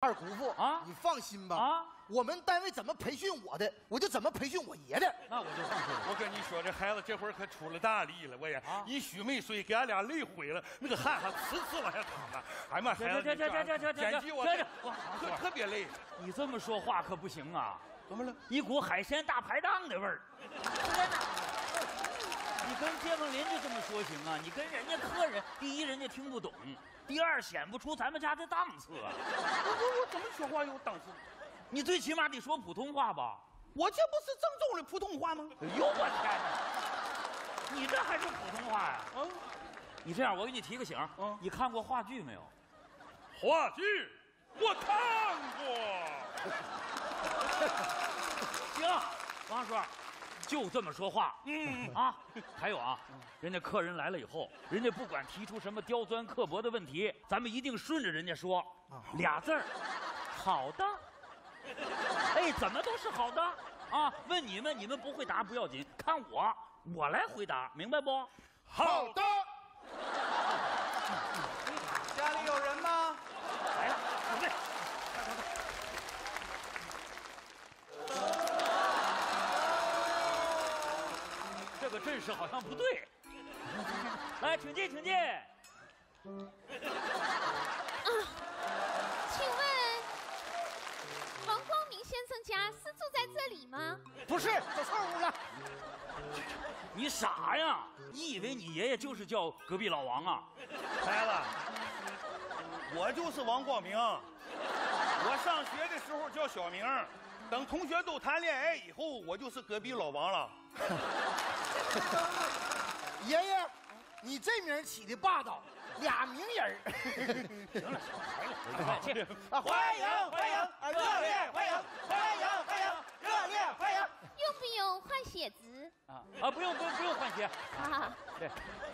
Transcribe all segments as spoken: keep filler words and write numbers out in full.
二姑父啊， 你放心吧啊， 我们单位怎么培训我的，我就怎么培训我爷的。 那我就放心了。 我跟你说，这孩子这会儿可出了大力了，我也啊一虚没睡，给俺俩累毁了，那个汗还呲呲往下淌了。哎妈，孩子， 这这这这这这剪辑我这这特特别累。 你这么说话可不行啊！ 怎么了？ 一股海鲜大排档的味儿。你跟街坊邻居这么说行啊？你跟人家客人，第一人家听不懂，第二显不出咱们家的档次啊。 我我怎么说话有档次？ 你最起码得说普通话吧？ 我这不是正宗的普通话吗？ 哎呦我天哪！你这还是普通话呀？ 嗯， 你这样，我给你提个醒， 嗯你看过话剧没有？ 话剧我看过。 行，王叔，就这么说话。嗯啊，还有啊，人家客人来了以后，人家不管提出什么刁钻刻薄的问题，咱们一定顺着人家说，俩字儿，好的。哎，怎么都是好的啊？问你们，你们不会答不要紧，看我，我来回答，明白不？ 好的。 家里有人吗？ 来了，准备。这个阵势好像不对。来，请进，请进。 啊，请问王光明先生家是住在这里吗？ 不是，走错屋了。 你傻呀？你以为你爷爷就是叫隔壁老王啊？ 孩子，我就是王光明。我上学的时候叫小明，等同学都谈恋爱以后，我就是隔壁老王了。 爷爷，你这名起的霸道，俩名人。 行了，行了，来了， 啊，欢迎欢迎，热烈欢迎，欢迎欢迎，热烈欢迎。 用不用换鞋子？ 啊啊，不用不用不用换鞋。 啊， 对，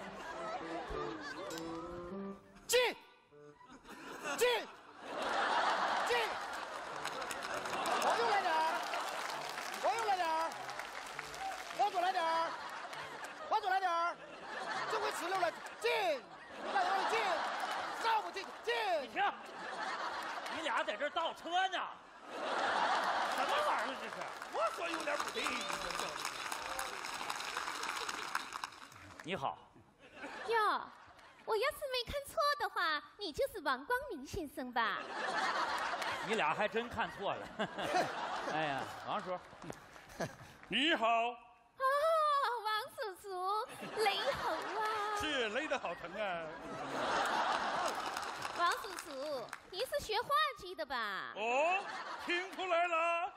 进进进，往右来点儿，往右来点儿，往左来点儿，往左来点儿，这回直溜了，进，大头进，上不进，进。 你停！你俩在这儿倒车呢？什么玩意儿这是？ 我说有点不对。 你好， 哟，我要是没看错的话，你就是王光明先生吧？ 你俩还真看错了。哎呀，王叔， 你好， 哦，王叔叔，雷猴啊！ 是累得好疼啊。 王叔叔，你是学话剧的吧？ 哦，听出来了。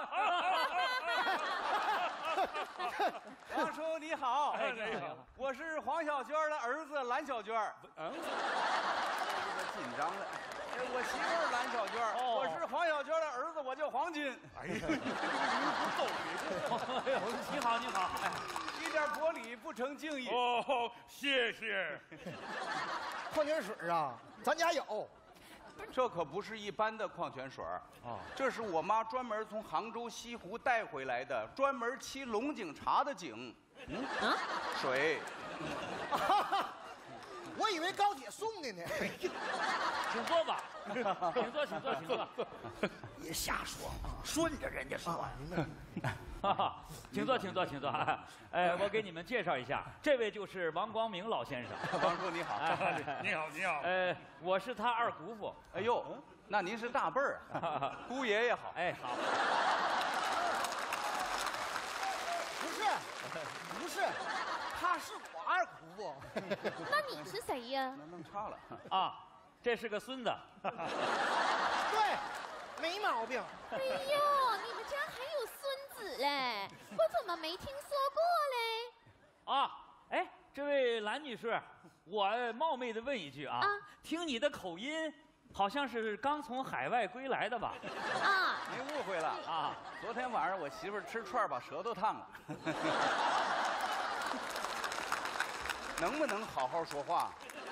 王叔你好， 哎你好我是黄小娟的儿子蓝小娟。嗯，紧张了。我媳妇儿蓝小娟， 哦我是黄小娟的儿子，我叫黄金。 哎呀，这个名不够哎呦，你好你好，哎， 一点薄礼不成敬意。 哦，谢谢。 矿泉水啊，咱家有。 这可不是一般的矿泉水哦这是我妈专门从杭州西湖带回来的，专门沏龙井茶的井。嗯啊， 水。 我以为高铁送的呢。 请坐吧，请坐，请坐，请坐。 别瞎说， 顺着人家说。 啊，明白。 哈哈，请坐，请坐，请坐。哎，我给你们介绍一下，这位就是王光明老先生。 王叔你好。 哎你好，你好。 呃，我是他二姑父。 哎呦，那您是大辈儿啊，姑爷爷好。 哎，好。 不是，不是，他是我二姑父。 那你是谁呀？ 那弄差了。 啊，这是个孙子。 对，没毛病。 哎呦，你们家还有孙子嘞？我怎么没听说过嘞？ 啊，哎，这位蓝女士，我冒昧的问一句啊， 啊听你的口音，好像是刚从海外归来的吧？ 啊， 您误会了啊！昨天晚上我媳妇儿吃串儿把舌头烫了。能不能好好说话？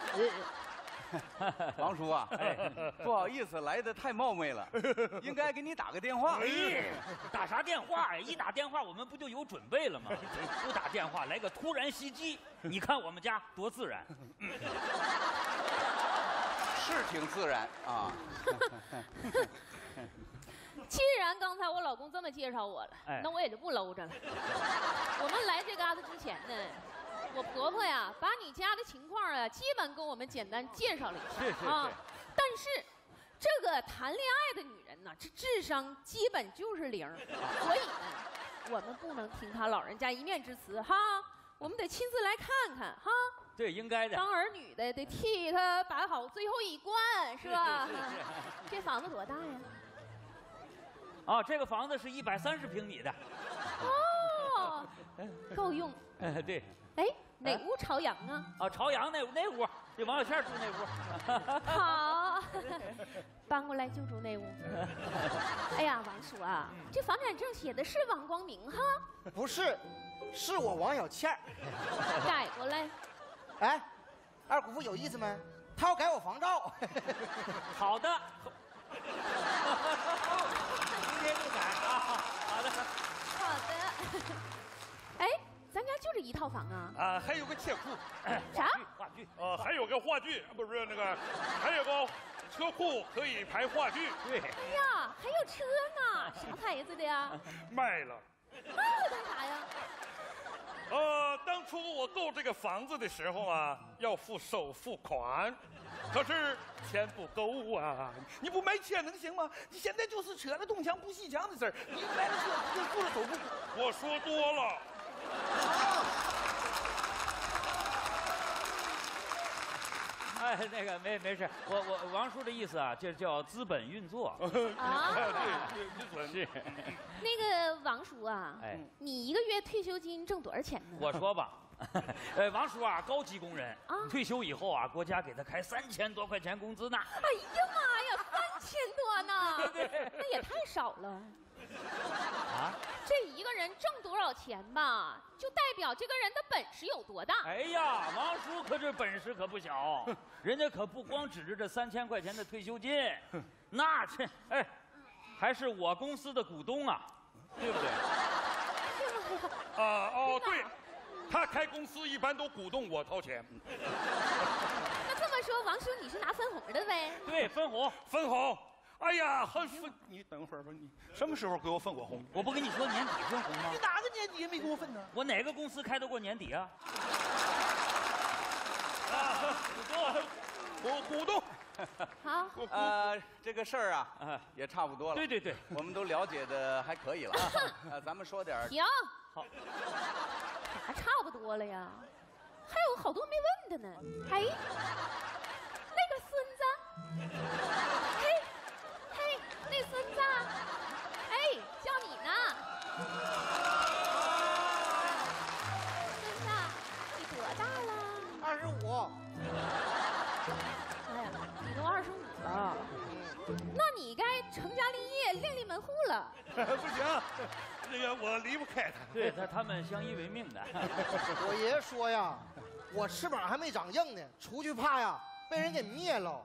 王叔啊， 哎不好意思，来的太冒昧了，应该给你打个电话。 哎，打啥电话呀？一打电话我们不就有准备了吗？不打电话来个突然袭击，你看我们家多自然。 是挺自然啊。 老公这么介绍我了， 哎那我也就不搂着了。我们来这嘎达之前呢，我婆婆呀把你家的情况啊，基本跟我们简单介绍了一下。 是是是。 啊，但是这个谈恋爱的女人呢，这智商基本就是零，所以呢，我们不能听她老人家一面之词哈，我们得亲自来看看哈。 对，应该的。 当儿女的得替她把好最后一关，是吧？ 是是是这房子多大呀？ 啊，这个房子是一百三十平米的。 哦，够用。 哎，对。 哎，哪屋朝阳啊？ 啊，朝阳那那屋，这王小倩住那屋。 好，搬过来就住那屋。哎呀，王叔啊，这房产证写的是王光明哈？ 不是，是我王小倩儿。 改过来。 哎，二姑父有意思没？他要改我房照。 好的。明天就改啊！好的。 好的。哎，咱家就这一套房啊？ 啊，还有个车库。 啥？ 话剧。 呃，还有个话剧，不是那个，还有个车库可以排话剧。 对。 哎呀，还有车呢，啥牌子的呀？ 卖了。 卖了干啥呀？ 呃，当初我购这个房子的时候啊，要付首付款，可是钱不够啊！你不卖车能行吗？你现在就是扯了东墙补西墙的事儿，你买了车就付了首付。我说多了。 哎，那个没没事，我我王叔的意思啊，这叫资本运作。 啊， 对，资本是。 那个王叔啊， 哎， 你一个月退休金挣多少钱呢？ 我说吧，呃，王叔啊，高级工人， 啊退休以后啊，国家给他开三千多块钱工资呢。 哎呀妈呀，三千多呢，那也太少了。 啊？ 这一个人挣多少钱吧，就代表这个人的本事有多大。 哎呀，王叔可这本事可不小，人家可不光指着这三千块钱的退休金，那这哎，还是我公司的股东啊，对不对？ 啊哦对，他开公司一般都鼓动我掏钱。 那这么说，王叔你是拿分红的呗？ 对，分红， 分红。哎呀，很分，你等会儿吧，你什么时候给我分过红？ 我不跟你说年底分红吗你？哪个年底也没给我分呢？ 我哪个公司开得过年底啊？ 啊，股股东。 好， 呃，这个事儿啊，也差不多了。 对对对， 我们都了解的还可以了。呃，咱们说点儿。 停。 好， 啥差不多了呀？还有好多没问的呢。哎，那个孙子，嘿，嘿，那孙子，哎，叫你呢。孙子，你多大了？ 二十五。 哎呀，你都二十五了，那你该成家立业、另立门户了。 不行，这个我离不开他。 对他他们相依为命的。 我爷爷说呀，我翅膀还没长硬呢，出去怕呀被人给灭了。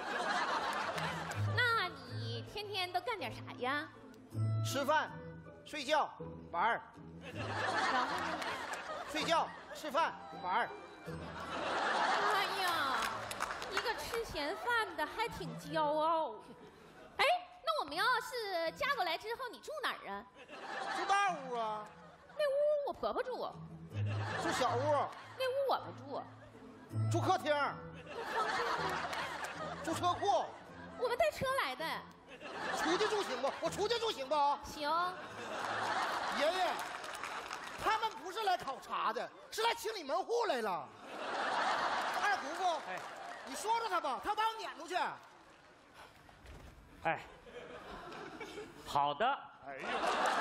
那你天天都干点啥呀？ 吃饭、睡觉、玩儿。 然后呢？ 睡觉、吃饭、玩儿。 哎呀，一个吃闲饭的还挺骄傲。哎，那我们要是嫁过来之后，你住哪儿啊？ 住大屋啊。 那屋我婆婆住， 住小屋。 那屋我们住。 住客厅。 不方便吗？ 住车库。 我们带车来的。 出去住行不？我出去住行不？ 行。 爷爷，他们不是来考察的，是来清理门户来了。二姑父， 哎， 你说说他吧，他把我撵出去。 哎，好的。 哎呦，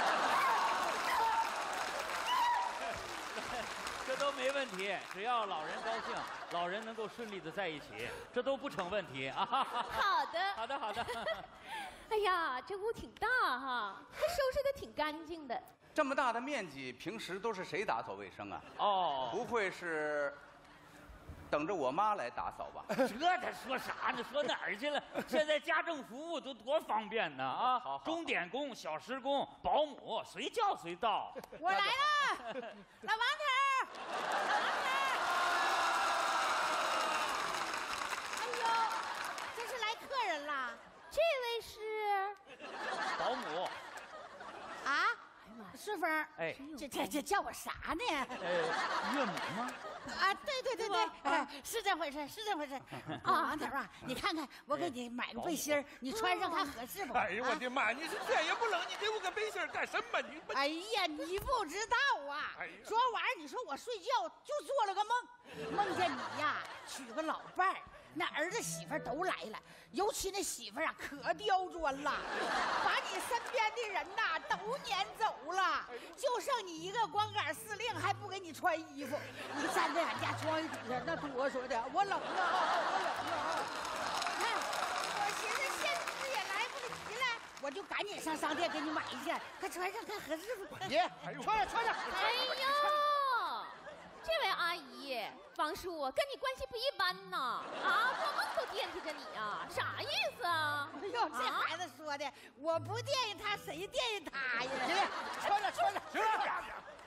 这都没问题，只要老人高兴，老人能够顺利的在一起，这都不成问题啊。 好的。 好的，好的。 哎呀，这屋挺大哈，还收拾的挺干净的。 这么大的面积，平时都是谁打扫卫生啊？ 哦， 不会是等着我妈来打扫吧？ 这他说啥呢？说哪儿去了？现在家政服务都多方便呢啊！ 好好好钟点工、小时工、保姆，随叫随到。 我来了，老王头，老王头。哎呦，这是来客人啦？这位是保姆。 师傅， 哎， 这这这叫我啥呢？ 呃，岳母吗？ 啊，对对对对，哎，是这回事，是这回事。啊，王头啊，你看看，我给你买个背心儿，你穿上看合适不？ 哎呦我的妈！你是天也不冷，你给我个背心干什么？你哎呀，你不知道啊！昨晚上你说我睡觉就做了个梦，梦见你呀娶个老伴儿，那儿子媳妇儿都来了，尤其那媳妇儿啊可刁钻了，把你身边的人呐都撵走了，就剩你一个光杆司令还不给你穿衣服，你站在俺家窗户底下那哆嗦的，我冷啊，我冷啊！看，我寻思现在也来不及了，我就赶紧上商店给你买一件，快穿上看合适不？ 姐，穿上穿上！ 哎呦，这位阿姨，王叔跟你关系不一般呐！啊，做梦都惦记着你啊，啥意思啊？ 哎呦，这孩子说的，我不惦记他，谁惦记他呀？姐，穿上穿上， 行了。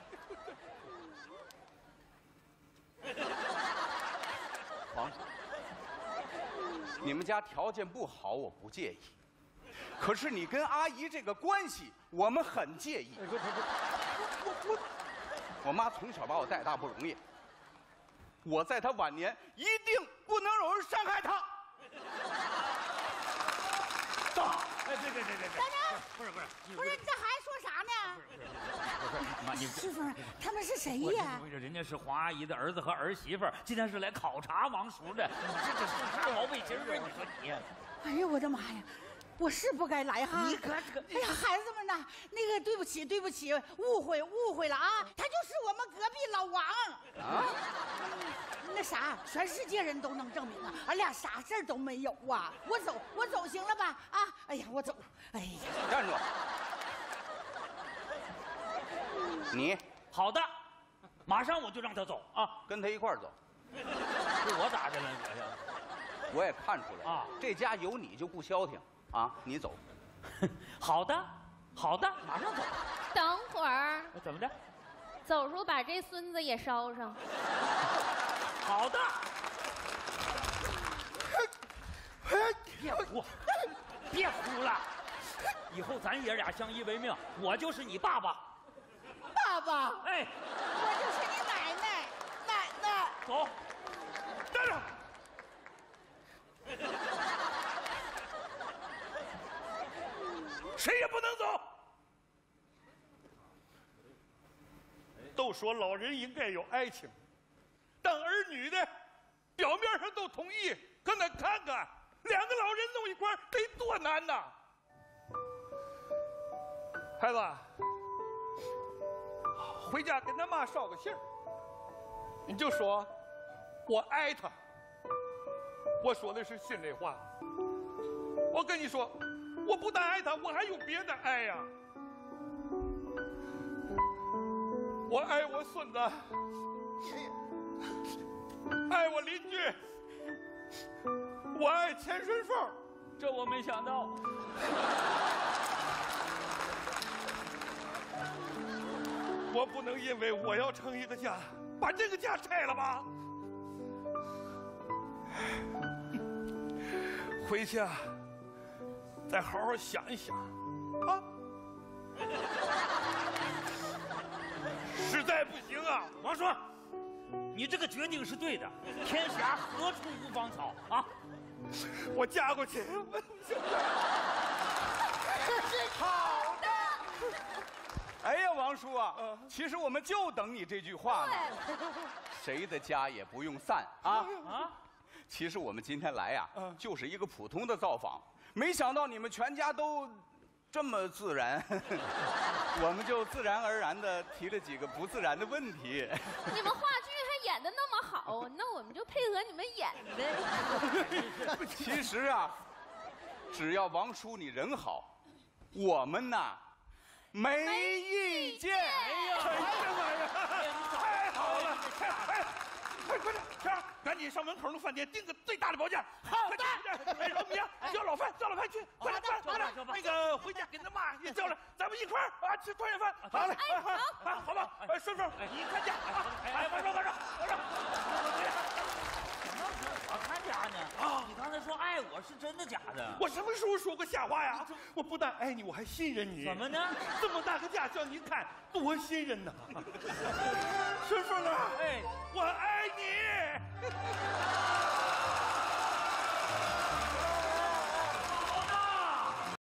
王叔，你们家条件不好，我不介意。可是你跟阿姨这个关系，我们很介意。我我我妈从小把我带大不容易，我在她晚年一定不能有人伤害她。走， 哎，别别别别别！ 等等， 不是不是不是，你这孩子说啥呢？ 不是，妈你师傅，他们是谁我呀？ 我这人家是黄阿姨的儿子和儿媳妇儿，今天是来考察王叔的。你这这送啥毛背心儿啊？你说你？ 哎呀，我的妈呀！我是不该来哈！ 你可可， 哎呀，孩子们呐，那个对不起，对不起，误会误会了啊！他就是我们隔壁老王啊。那啥，全世界人都能证明啊，俺俩啥事儿都没有啊！我走，我走行了吧？啊！哎呀，我走。哎呀， 站住！你好的，马上我就让他走啊！ 跟他一块儿走。 这我咋的了？我呀， 我也看出来啊， 这家有你就不消停啊！你走。 好的，好的，马上走。 等会儿怎么的？ 走时候把这孙子也捎上。 好的。别哭，别哭了。以后咱爷俩相依为命，我就是你爸爸。 爸爸， 哎， 我就是你奶奶，奶奶。 走， 站着。谁也不能走。都说老人应该有爱情，当儿女的表面上都同意，可那看看两个老人弄一块儿得多难呐！孩子，回家跟他妈捎个信儿，你就说我爱他。我说的是心里话。我跟你说，我不但爱他，我还有别的爱呀。我爱我孙子，爱我邻居，我爱钱顺凤。 这我没想到。 我不能因为我要成一个家，把这个家拆了吧。回去啊，再好好想一想啊。实在不行啊， 王叔，你这个决定是对的。天下何处无芳草啊！ 我嫁过去。 好的。哎呀，王叔啊，其实我们就等你这句话呢。谁的家也不用散啊啊！其实我们今天来呀、啊，就是一个普通的造访，没想到你们全家都这么自然，我们就自然而然的提了几个不自然的问题。 你们话剧还演的那么好，那我们就配合你们演呗。 其实啊，只要王叔你人好，我们呐没意见。 哎呀妈呀！太好了！太好了！快快点，这样赶紧上门口那饭店订个最大的包间。好的。哎，老米啊，叫老范，叫老范去，快点，快点，那个回家跟他妈也叫来，咱们一块儿啊吃团圆饭。好嘞，好，好，好吧。哎，顺风，你看家啊！哎，往上，往上，往上。 我看假呢啊！你刚才说爱我是真的假的？ 我什么时候说过瞎话呀？我不但爱你，我还信任你。 怎么呢？ 这么大个家叫您看，多信任呐！顺风啊！ 哎， 我